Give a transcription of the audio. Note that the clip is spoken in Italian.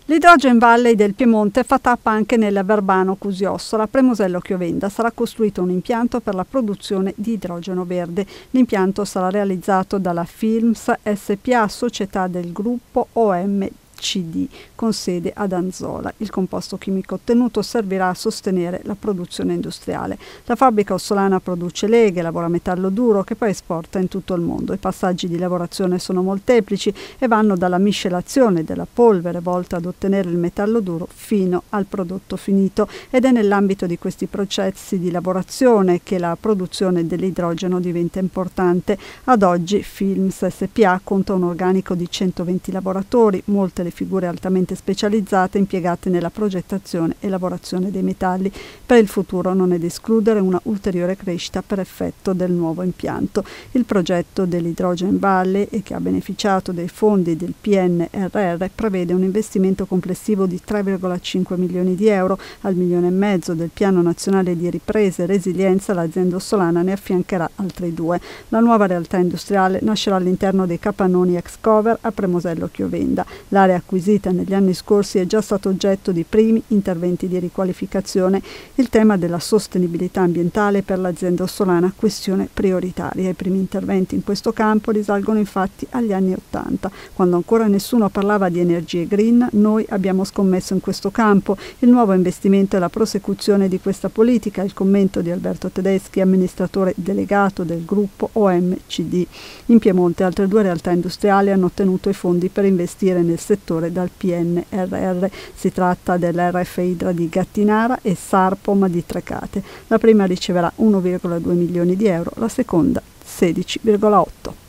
L'Hydrogen Valley del Piemonte fa tappa anche nella Verbano Cusiossola. A Premosello Chiovenda sarà costruito un impianto per la produzione di idrogeno verde. L'impianto sarà realizzato dalla Films SpA, società del gruppo OMCD, con sede ad Anzola. Il composto chimico ottenuto servirà a sostenere la produzione industriale. La fabbrica ossolana produce leghe, lavora metallo duro che poi esporta in tutto il mondo. I passaggi di lavorazione sono molteplici e vanno dalla miscelazione della polvere volta ad ottenere il metallo duro fino al prodotto finito, ed è nell'ambito di questi processi di lavorazione che la produzione dell'idrogeno diventa importante. Ad oggi Films SpA conta un organico di 120 lavoratori, molte le figure altamente specializzate impiegate nella progettazione e lavorazione dei metalli. Per il futuro non è da escludere una ulteriore crescita per effetto del nuovo impianto. Il progetto dell'Hydrogen Valley, e che ha beneficiato dei fondi del PNRR, prevede un investimento complessivo di 3,5 milioni di euro. Al 1,5 milioni del Piano Nazionale di Ripresa e Resilienza l'azienda ossolana ne affiancherà altri 2. La nuova realtà industriale nascerà all'interno dei capannoni ex cover a Premosello Chiovenda. L'area acquisita negli anni scorsi è già stato oggetto di primi interventi di riqualificazione. Il tema della sostenibilità ambientale per l'azienda ossolana questione prioritaria. I primi interventi in questo campo risalgono infatti agli anni '80, quando ancora nessuno parlava di energie green. Noi abbiamo scommesso in questo campo. Il nuovo investimento è la prosecuzione di questa politica. Il commento di Alberto Tedeschi, amministratore delegato del gruppo OMCD. In Piemonte altre 2 realtà industriali hanno ottenuto i fondi per investire nel settore dal PNRR. Si tratta dell'RF Idra di Gattinara e Sarpom di Trecate. La prima riceverà 1,2 milioni di euro, la seconda 16,8.